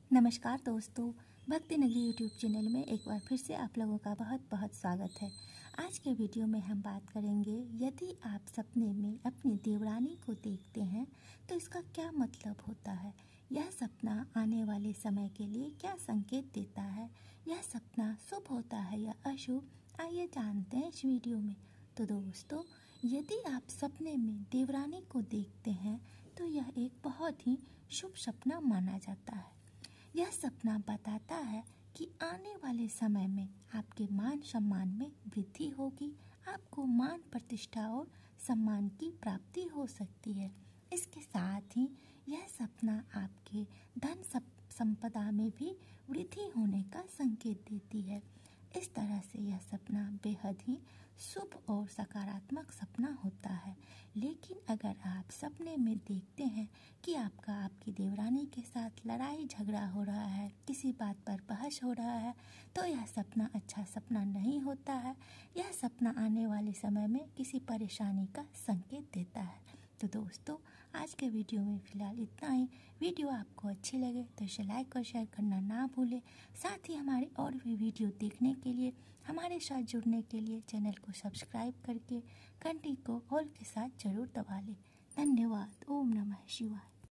नमस्कार दोस्तों, भक्ति नगरी यूट्यूब चैनल में एक बार फिर से आप लोगों का बहुत बहुत स्वागत है। आज के वीडियो में हम बात करेंगे, यदि आप सपने में अपनी देवरानी को देखते हैं तो इसका क्या मतलब होता है। यह सपना आने वाले समय के लिए क्या संकेत देता है। यह सपना शुभ होता है या अशुभ, आइए जानते हैं इस वीडियो में। तो दोस्तों, यदि आप सपने में देवरानी को देखते हैं तो यह एक बहुत ही शुभ सपना माना जाता है। यह सपना बताता है कि आने वाले समय में आपके मान सम्मान में वृद्धि होगी, आपको मान प्रतिष्ठा और सम्मान की प्राप्ति हो सकती है। इसके साथ ही यह सपना आपके धन संपदा में भी वृद्धि होने का संकेत देती है। इस तरह से यह सपना बेहद ही शुभ और सकारात्मक सपना होता है। लेकिन अगर आप सपने में देखते हैं कि आपकी देवरानी के साथ लड़ाई झगड़ा हो रहा है, किसी बात पर बहस हो रहा है, तो यह सपना अच्छा सपना नहीं होता है। यह सपना आने वाले समय में किसी परेशानी का संकेत देता है। तो दोस्तों, आज के वीडियो में फ़िलहाल इतना ही। वीडियो आपको अच्छी लगे तो इसे लाइक और शेयर करना ना भूलें। साथ ही हमारे और भी वीडियो देखने के लिए, हमारे साथ जुड़ने के लिए चैनल को सब्सक्राइब करके घंटी को ऑल के साथ जरूर दबा लें। धन्यवाद। ओम नमः शिवाय।